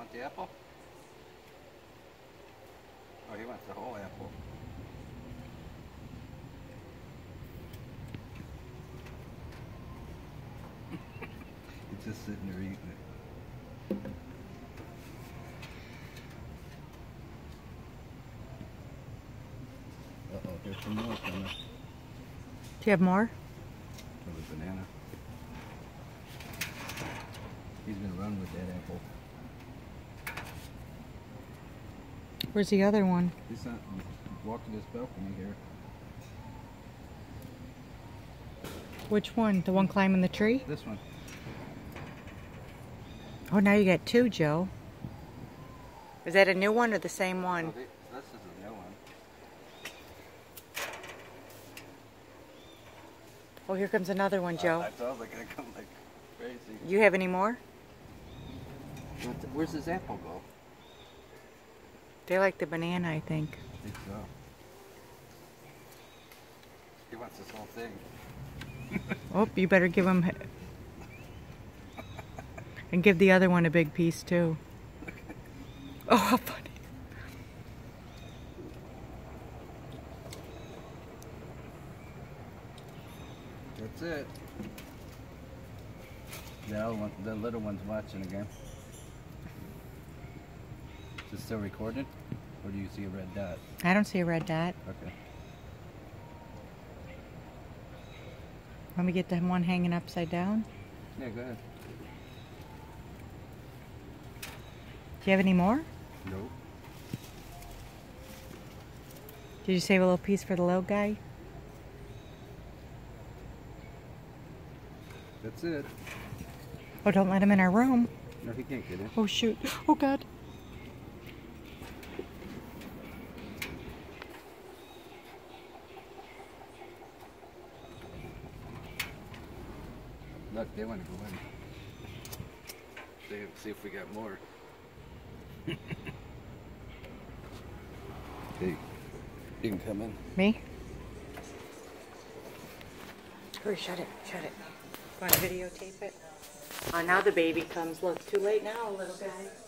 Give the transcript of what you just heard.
want the apple? Oh, he wants the whole apple. He's just sitting there eating it. Uh-oh, there's some more coming. Do you have more? For the banana. He's gonna run with that apple. Where's the other one? He's not walking this balcony here. Which one? The one climbing the tree? This one. Oh, now you got two, Joe. Is that a new one or the same one? Oh, this is a new one. Oh, here comes another one, Joe. I thought they're gonna come like crazy. You have any more? Where's this apple go? They like the banana, I think. I think so. He wants this whole thing. Oh, you better give him... And give the other one a big piece, too. Oh, how funny. That's it. The little one's watching again. Is it still recorded? Or do you see a red dot? I don't see a red dot. Okay. Let me get the one hanging upside down. Yeah, go ahead. Do you have any more? Nope. Did you save a little piece for the little guy? That's it. Oh, don't let him in our room. No, he can't get in. Oh, shoot. Oh, God. Look, they want to go in. See if we got more. Hey, you can come in. Me? Hurry, shut it, shut it. Want to videotape it? Oh, now the baby comes. Look, too late now, little guy.